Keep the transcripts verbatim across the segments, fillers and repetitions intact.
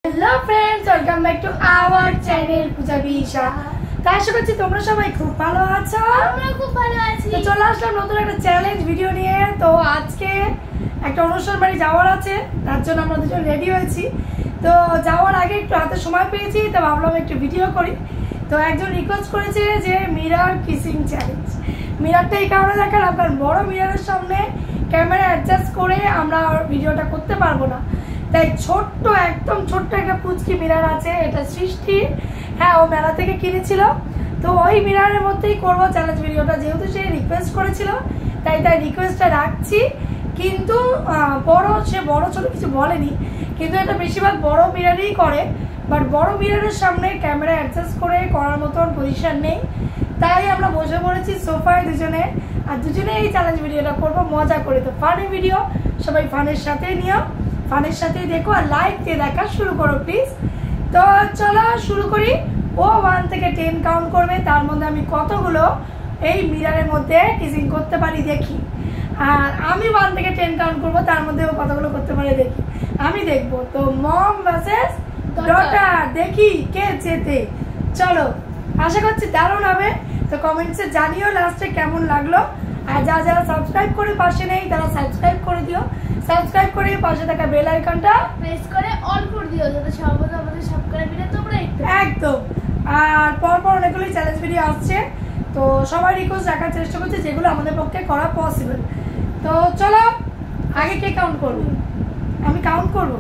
Hello friends, welcome back to our channel Puja Bisha. তাই আশা করছি তোমরা সবাই খুব ভালো আছো। আমরা খুব ভালো আছি। তো চলে আসলাম নতুন একটা চ্যালেঞ্জ ভিডিও নিয়ে। তো আজকে একটা অনুষ্ঠান বাড়ি যাওয়ার আছে, তার জন্য আমরা দুজন রেডি হয়েছি। তো যাওয়ার আগে একটু হাতে সময় পেয়েছি, তো ভাবলাম একটু ভিডিও করি। তো একজন রিকোয়েস্ট করেছে যে মিরার কিসিং চ্যালেঞ্জ। মিরারটা এই কারণে দেখার, আপনার বড় মিরারের সামনে ক্যামেরা অ্যাডজাস্ট করে আমরা ভিডিওটা করতে পারবো না, তাই ছোট্ট একদম ছোট্ট একটা পুচকি মিরার আছে, এটা সৃষ্টি। হ্যাঁ, ও মেলা থেকে কিনেছিল। তো ওই মিরারের মধ্যেই করবো চ্যালেঞ্জ ভিডিওটা, যেহেতু সে রিকোয়েস্ট করেছিল তাই তাই রিকোয়েস্টটা রাখছি। কিন্তু বড় সে বড় ছোট কিছু বলেনি, কিন্তু এটা বেশিরভাগ বড় মিরারই করে। বাট বড় মিরারের সামনে ক্যামেরা অ্যাডজাস্ট করে করার মতন পজিশন নেই, তাই আমরা বসে পড়েছি সোফায় দুজনে, আর দুজনে এই চ্যালেঞ্জ ভিডিওটা করবো মজা করে। তো ফানি ভিডিও, সবাই ফানের সাথেই নিও, ফানের সাথেই দেখো, আর লাইক দিয়ে দেখা শুরু করো প্লিজ। তো চলো শুরু করি। ও ওয়ান থেকে টেন কাউন্ট করবে, তার মধ্যে আমি কতগুলো এই মিরারের মধ্যে কিসিং করতে পারি দেখি। আর আমি ওয়ান থেকে টেন কাউন্ট করবো, তার মধ্যে ও কতগুলো করতে পারে দেখি, আমি দেখবো। তো মম ভার্সেস ডটার, দেখি কে জেতে। চলো, আশা করছি দারুণ হবে। তো কমেন্টসে জানিও লাস্টে কেমন লাগলো। আর যারা যারা সাবস্ক্রাইব করে পাশে নেই তারা সাবস্ক্রাইব করে দিও, সাবস্ক্রাইব করে পাশে থাকা বেল আইকনটা প্রেস করে অল করে দিও, যাতে সর্বদা আমাদের সাবস্ক্রাইব ভিডিও তোমরা দেখতে পাও। একদম। আর পরপর অনেকগুলো চ্যালেঞ্জ ভিডিও আসছে, তো সবাই রিকোয়েস্ট রাখার চেষ্টা করছে যেগুলো আমাদের পক্ষে করা পসিবল। তো চলো, আগে কে কাউন্ট করবো? আমি কাউন্ট করবো।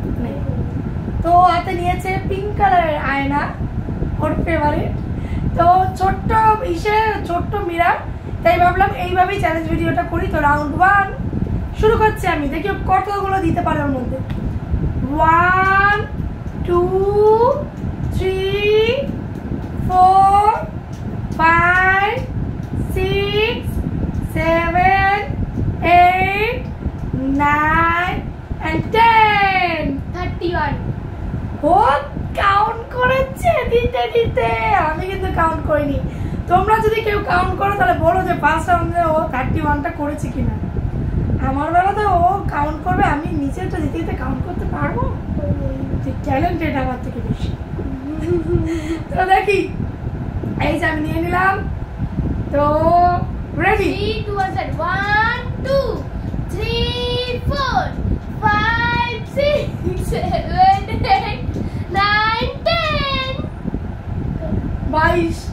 তো হাতে নিয়েছে পিঙ্ক কালারের আয়না, ওর ফেভারিট। তো ছোট্ট ইসে ছোট্ট মিরার, তাই ভাবলাম এইভাবেই চ্যালেঞ্জ ভিডিওটা করি। তো রাউন্ড ওয়ান শুরু করছি আমি, দেখি কতগুলো দিতে পারে ওর মধ্যে। One, two, three, four, five, six, seven, eight, nine and ten. Thirty one. ও কাউন্ট করেছে দিতে দিতে, আমি কিন্তু কাউন্ট করিনি। তোমরা যদি কেউ কাউন্ট করো তাহলে বলো যে ফার্স্ট রাউন্ডে ও থার্টি ওয়ানটা করেছে কিনা। আমার বেলাতে ও কাউন্ট করবে, আমি নিচেরটা দিতে দিতে কাউন্ট করতে পারবো। ট্যালেন্টেড আমার থেকে বেশি। তো দেখি, এই যে আমি নিয়ে নিলাম। তো ready? Two one, two, three, four, five, six, seven, eight, nine, ten. বাইশ।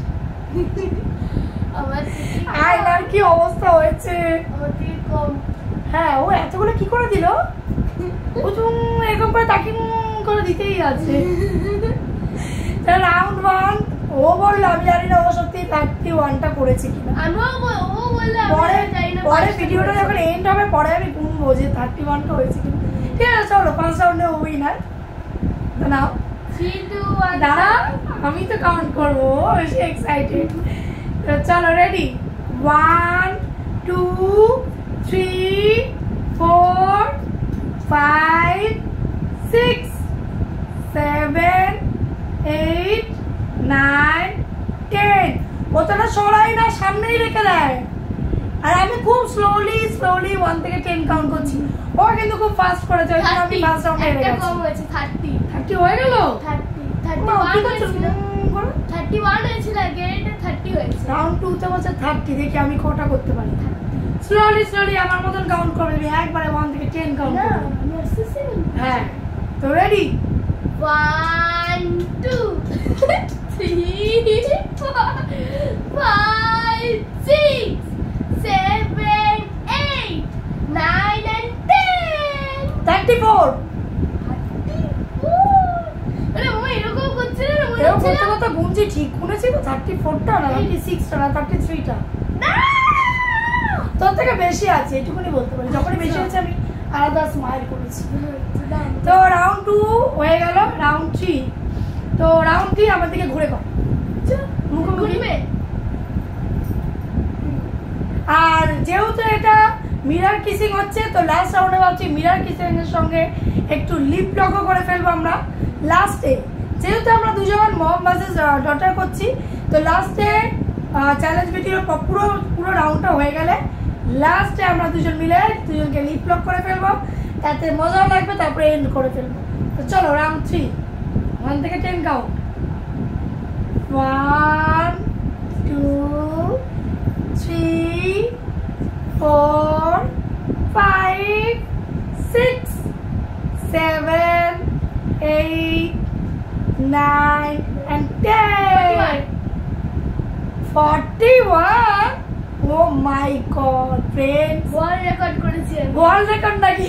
আমার আয়নার কি অবস্থা হয়েছে? আমার থেকে কম। হ্যাঁ, ও এতগুলো কি করে দিল? ও চুম এরকম করে তাকিং করে দিতেই আছে। রাউন্ড ওয়ান ও বললো, আমি জানি না ও সত্যি থার্টি ওয়ানটা করেছে কিনা। আমিও ও বললে পরে জানি না, পরে ভিডিওটা যখন এন্ড হবে পরে আমি গুনবো যে থার্টি ওয়ানটা হয়েছে কিনা। ঠিক আছে, চলো ফার্স্ট রাউন্ডে ও উইনার। তো নাও, থ্রি, টু, ওয়ান। দাঁড়া, আমি তো কাউন্ট করবো, বেশি এক্সাইটেড। তো চলো ready? One, two, three, four, five, six, seven, eight, nine, ten. অতটা সরাই না, সামনেই রেখে দেয়। আর আমি খুব স্লোলি স্লোলি ওয়ান থেকে টেন কাউন্ট করছি, ও কিন্তু খুব ফাস্ট করেছে। আমি ফার্স্ট রাউন্ডে হেরে গেছি। কম হয়েছে, থার্টি। থার্টি হয়ে গেল। থার্টি থার্টি ওয়ান হয়েছিল। থার্টি ওয়ান হয়েছিল, আগে এটা থার্টি হয়েছে। রাউন্ড টু তে বলছে থার্টি, দেখি আমি কটা করতে পারি। স্লোলি স্লোলি আমার মতন কাউন্ট করবে, আমি একবারে ওয়ান থেকে টেন কাউন্ট না, করব। আমি আসতেছি। হ্যাঁ, তো ready? One, two, three, four, five, six, seven, eight, nine and ten. Thirty four. আরে ও এরকম করছে না, মনে এরকম হচ্ছে করতে না। করতে গুনছি, ঠিক গুনেছি তো। থার্টি ফোরটা না, থার্টি সিক্সটা না, থার্টি থ্রিটা। না, তোর থেকে বেশি আছে, এটুকুনি বলতে পারি। যখনই বেশি হচ্ছে আমি আলাদা স্মাইল করেছি। তো রাউন্ড টু হয়ে গেল, রাউন্ড থ্রি। তো রাউন্ড থ্রি আমার দিকে ঘুরে কর, মুখোমুখি। আর যেহেতু এটা মিরার কিসিং হচ্ছে, তো লাস্ট রাউন্ডে ভাবছি মিরার কিসিং এর সঙ্গে একটু লিপ লকও করে ফেলবো আমরা লাস্টে। যেহেতু আমরা দুজন মম ভার্সেস ডটার করছি, তো লাস্টে চ্যালেঞ্জ ভিডিও পুরো পুরো রাউন্ডটা হয়ে গেলে লাস্টে আমরা দুজন মিলে দুজনকে লিপ লক করে ফেলবো, তাতে মজা লাগবে, তারপরে এন্ড করে ফেলবো। তো চলো রাউন্ড থ্রি। ওয়ান থেকে ten count. One two three four five six seven eight nine and ten. forty-one. Oh my god, friends. World record করেছি। ওয়ার্ল্ড রেকর্ড নাকি?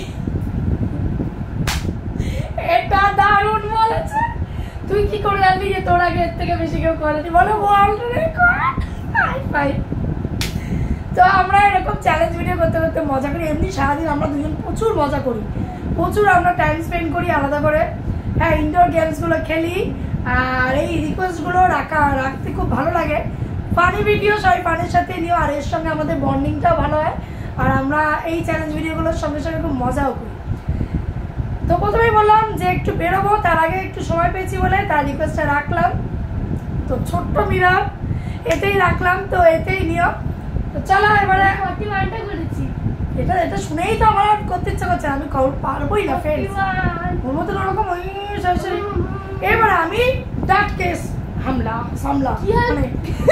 এটা দারুণ বলেছে। তুই কি করে জানলি যে তোর আগে এর থেকে বেশি কেউ করেনি? বলো ওয়ার্ল্ড রেকর্ড। Hi fi. তো আমরা এরকম চ্যালেঞ্জ ভিডিও করতে করতে মজা করি। এমনি সারাদিন আমরা দুজন প্রচুর মজা করি, প্রচুর আমরা টাইম স্পেন্ড করি আলাদা করে। হ্যাঁ, ইনডোর গেমসগুলো খেলি আর এই রিকোয়েস্টগুলো রাখা রাখতে খুব ভালো লাগে। ফানি ভিডিও সবাই ফানির সাথে নিও, আর এর সঙ্গে আমাদের বন্ডিংটাও ভালো হয়। আর আমরা এই চ্যালেঞ্জ ভিডিওগুলোর সঙ্গে সঙ্গে খুব মজাও করি। তো প্রথমেই বললাম যে একটু বেরোবো, তার আগে একটু সময় পেয়েছি বলে তার রিকোয়েস্টটা রাখলাম। তো ছোট্ট মিরার এতেই রাখলাম, তো এতেই নিও। তো চলো এবারে ফর্টি ওয়ানটা করেছি। এটা এটা শুনেই তো আমার করতে ইচ্ছা করছে, আমি পারবোই না ফ্রেন্ডস। ওর মতন ওরকম ওই সরাসরি। এবারে আমি ডাট কেস হামলা সামলা মানে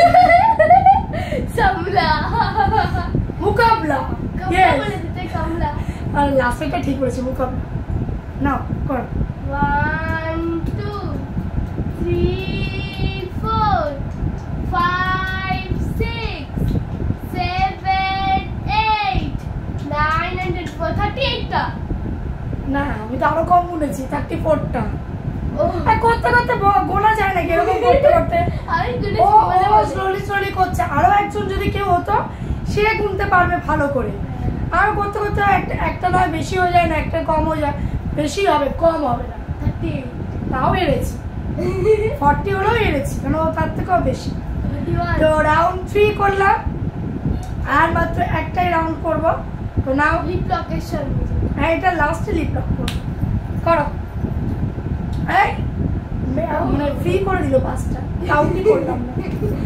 সামলা মুকাবলা। বলে দিতে কামলা। আর লাস্টটা ঠিক বলেছি, মুকাবলা। নাও কর। One two three four five six seven eight nine hundred four thirty এইটটা। না, আমি তো আরো কম গুনেছি, থার্টি ফোরটা। ও করতে করতে গোনা যায় নাকি এরকম করতে করতে? ও ও স্লোলি স্লোলি করছে। আরো একজন যদি কেউ হতো সে গুনতে পারবে ভালো করে। আর করতে করতে একটা একটা নয় বেশি হয়ে যায় না, একটা কম হয়ে যায়। বেশি হবে, কম হবে না। থার্টি তাও এড়েছি, ফর্টি হলেও এড়েছি, কেন তার থেকেও বেশি। তো রাউন্ড থ্রি করলাম, আর মাত্র একটাই রাউন্ড করবো। তো নাও লিপ লকের সঙ্গে। হ্যাঁ, এটা লাস্টে লিপ লক করবো। করো। এই মানে ফ্রি করে দিল পাঁচটা, কাউন্টই করলাম না।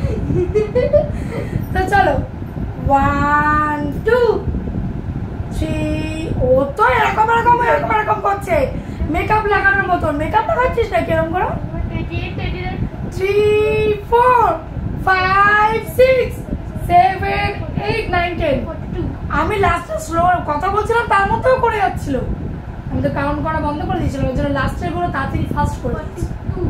তো চলো, ওয়ান টু থ্রি। ও তো এরকম এরকম এরকম এরকম করছে, মেকআপ লাগানোর মতন। মেকআপ লাগাচ্ছিস না কিরকম করো? Three four five six seven eight nine ten. আমি লাস্টে স্লো কথা বলছিলাম, তার মধ্যেও করে যাচ্ছিল। আমি তো কাউন্ট করা বন্ধ করে দিয়েছিলাম, ওই জন্য লাস্টের গুলো তাড়াতাড়ি ফার্স্ট করে দিচ্ছি।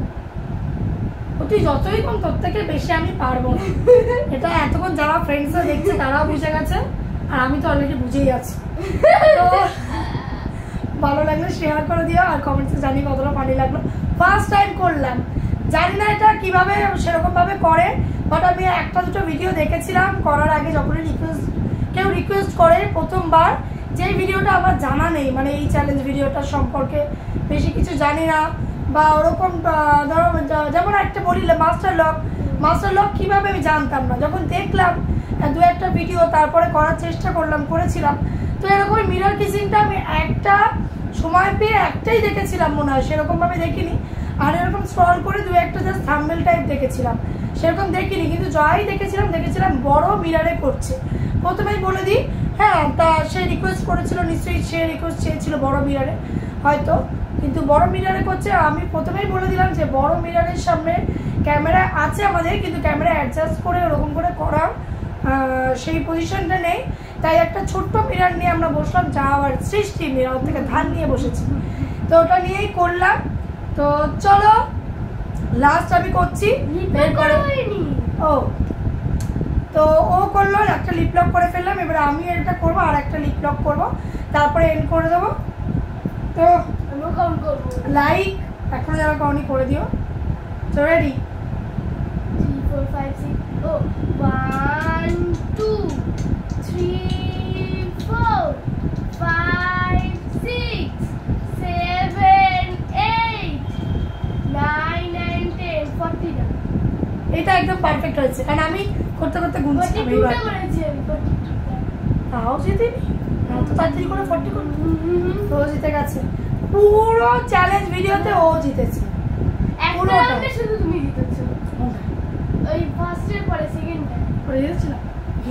তুই যতই কোন তোর থেকে বেশি আমি পারবো না। এটা এতক্ষণ যারা ফ্রেন্ডসরা দেখছে তারাও বুঝে গেছে, আর আমি তো অলরেডি বুঝেই আছি। তো ভালো লাগলে শেয়ার করে দিও, আর কমেন্টসে জানি কতটা ফানি লাগলো। ফার্স্ট টাইম করলাম, জানি না এটা কিভাবে সেরকম ভাবে করে, বাট আমি একটা দুটো ভিডিও দেখেছিলাম করার আগে, যখনই রিকোয়েস্ট কেউ রিকোয়েস্ট করে প্রথমবার। যে ভিডিওটা আমার জানা নেই, মানে এই চ্যালেঞ্জ ভিডিওটার সম্পর্কে বেশি কিছু জানি না, বা ওরকম ধরো যেমন একটা বলি মাস্টার লক, মাস্টার লক কীভাবে আমি জানতাম না। যখন দেখলাম দু একটা ভিডিও, তারপরে করার চেষ্টা করলাম, করেছিলাম। তো এরকম মিরর কিসিংটা আমি একটা সময় পেয়ে একটাই দেখেছিলাম মনে হয়, সেরকমভাবে দেখিনি। আর এরকম স্ক্রল করে দু একটা জাস্ট থাম্বনেল টাইপ দেখেছিলাম, সেরকম দেখিনি। কিন্তু যাই দেখেছিলাম দেখেছিলাম বড় মিররে করছে। প্রথমেই বলে দিই, হ্যাঁ, তা সে রিকোয়েস্ট করেছিল, নিশ্চয়ই সে রিকোয়েস্ট চেয়েছিল বড় মিররে হয়তো, কিন্তু বড় মিররে করছে। আমি প্রথমেই বলে দিলাম যে বড় মিররের সামনে ক্যামেরা আছে আমাদের, কিন্তু ক্যামেরা অ্যাডজাস্ট করে ওরকম করে করা সেই পজিশনটা নেই। তাই একটা ছোট্ট মিরর নিয়ে আমরা বসলাম, যা আবার সৃষ্টি মিরর থেকে ধান নিয়ে বসেছি, তো ওটা নিয়েই করলাম। তো চলো লাস্ট আমি করছি। ও তো ও করলো, একটা লিপ লক করে ফেললাম। এবার আমি এটা করবো, আর একটা লিপ লক করবো, তারপরে এন্ড করে দেবো। তো লাইক এখনো যারা কাউনি করে দিও। তো ready? Three four five six ও one two three four five six seven eight nine and ten forty. এটা একদম পারফেক্ট হয়েছে, কারণ আমি করতে করতে গুনছি। তাও জিতে তো তাড়াতাড়ি করে ফর্টি করে তো জিতে গেছে। পুরো চ্যালেঞ্জ ভিডিওতে ও জিতেছে। শুধু তুমি জিতেছো, ওই ফার্স্টের পরে সেকেন্ডটা করে জিতেছিলাম,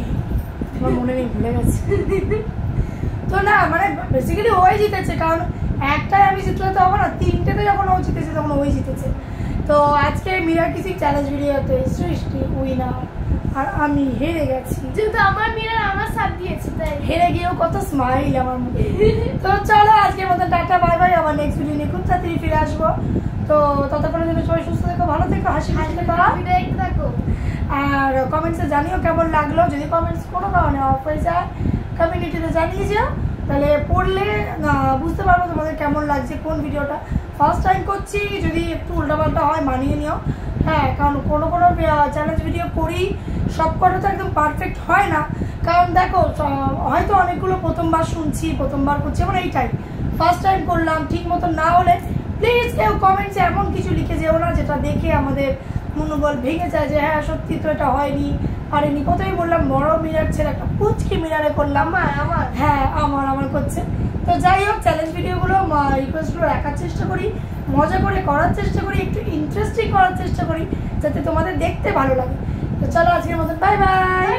আমার মনে নেই, ভুলে গেছে। তো না, মানে বেসিক্যালি ওই জিতেছে, কারণ একটাই আমি জিতলে তো হবে না, তিনটেতে যখন ও জিতেছে তখন ওই জিতেছে। তো আজকে মিরার কিসিং চ্যালেঞ্জ ভিডিওতে সৃষ্টি উইনার আর আমি হেরে গেছি, যেহেতু আমার মিরার আমার সাথ দিয়েছে তাই হেরে গিয়েও কত স্মাইল আমার মুখে। তো চলো আজকের মতো টাটা বাই বাই, আবার নেক্সট ভিডিও নিয়ে খুব তাড়াতাড়ি ফিরে আসবো। তো ততক্ষণের জন্য সবাই সুস্থ থেকো, ভালো থেকো, হাসি হাসি দেখতে থাকো। আর কমেন্টসে জানিও কেমন লাগলো। যদি কমেন্টস কোনো কারণে অফ হয়ে যায় কমিউনিটিতে জানিয়ে যাও, তাহলে পড়লে বুঝতে পারবো তোমাদের কেমন লাগছে কোন ভিডিওটা। ফার্স্ট টাইম করছি, যদি একটু উল্টাপাল্টা হয় মানিয়ে নিও। হ্যাঁ, কারণ কোনো কোনো চ্যালেঞ্জ ভিডিও করি, সব কটা তো একদম পারফেক্ট হয় না। কারণ দেখো হয়তো অনেকগুলো প্রথমবার শুনছি, প্রথমবার করছি, আমার এইটাই ফার্স্ট টাইম করলাম। ঠিক মতো না হলে প্লিজ কেউ কমেন্টসে এমন কিছু লিখে যেও না যেটা দেখে আমাদের মনোবল ভেঙে যায় যে হ্যাঁ সত্যি তো এটা হয়নি, পারেনি। প্রথমেই বললাম বড় মিরার ছেলে একটা পুচকি মিরারে করলাম। আমার আমার হ্যাঁ আমার আমার করছে। তো যাই হোক, চ্যালেঞ্জ ভিডিওগুলো রিকোয়েস্টগুলো রাখার চেষ্টা করি, মজা করে করার চেষ্টা করি, একটু ইন্টারেস্টিং করার চেষ্টা করি যাতে তোমাদের দেখতে ভালো লাগে। তো চলো আজকের মতো বাই বাই।